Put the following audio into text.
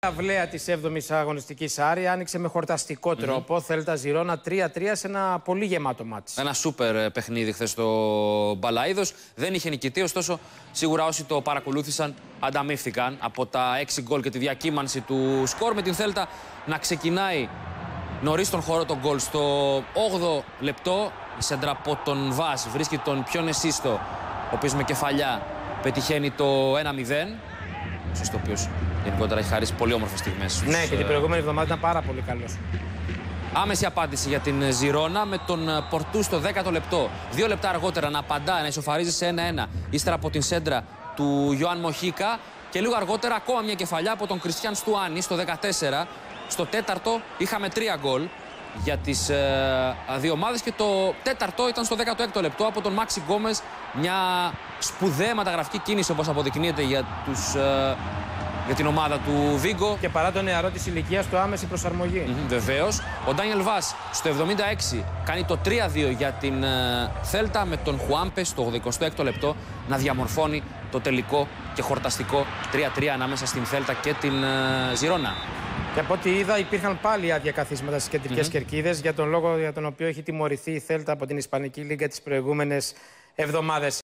Αυλαία της 7ης αγωνιστικής Άρη άνοιξε με χορταστικό τρόπο. Θέλτα Ζιρόνα 3-3 σε ένα πολύ γεμάτο μάτς. Ένα σούπερ παιχνίδι χθες στο Μπαλαΐδος. Δεν είχε νικητή, ωστόσο σίγουρα όσοι το παρακολούθησαν ανταμείφθηκαν από τα 6 γκολ και τη διακύμανση του σκορ. Με την Θέλτα να ξεκινάει νωρίς τον χώρο τον γκολ στο 8ο λεπτό. Η σέντρα από τον Βάς βρίσκει τον πιο Νεσίστο, ο οποίος με κεφαλιά πετυχαίνει το 1-0. Ο οποίος γενικότερα έχει χαρίσει πολύ όμορφες στιγμές. Ναι, και την προηγούμενη εβδομάδα ήταν πάρα πολύ καλός. Άμεση απάντηση για την Ζιρόνα με τον Πορτού στο 10ο λεπτό. 2 λεπτά αργότερα να απαντά, να ισοφαρίζει σε 1-1. Ύστερα από την σέντρα του Ιωάνν Μοχίκα. Και λίγο αργότερα ακόμα μια κεφαλιά από τον Κριστιαν Στουάνι στο 14. Στο 4ο είχαμε 3 γκολ για τις δύο ομάδες. Και το 4ο ήταν στο 16ο λεπτό από τον Μάξι Γκόμες. Μια σπουδαία μεταγραφική κίνηση, όπως αποδεικνύεται για την ομάδα του Βίγκο. Και παρά το νεαρό της ηλικίας του, άμεση προσαρμογή. Βεβαίως. Ο Ντάνιελ Βάς στο 76 κάνει το 3-2 για την Θέλτα, με τον Χουάμπε στο 86ο λεπτό να διαμορφώνει το τελικό και χορταστικό 3-3 ανάμεσα στην Θέλτα και την Ζιρόνα. Και από ό,τι είδα, υπήρχαν πάλι άδεια καθίσματα στις κεντρικές κερκίδες, για τον λόγο για τον οποίο έχει τιμωρηθεί η Θέλτα από την Ισπανική Λίγκα τις προηγούμενες εβδομάδες.